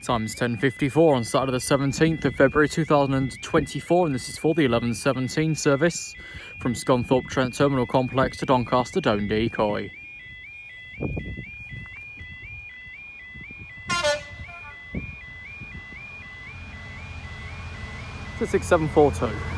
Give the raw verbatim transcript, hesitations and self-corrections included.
Time's ten fifty-four on Saturday the seventeenth of February two thousand twenty-four, and this is for the eleven seventeen service from Scunthorpe Trent Terminal Complex to Doncaster Down Decoy. six seven four two.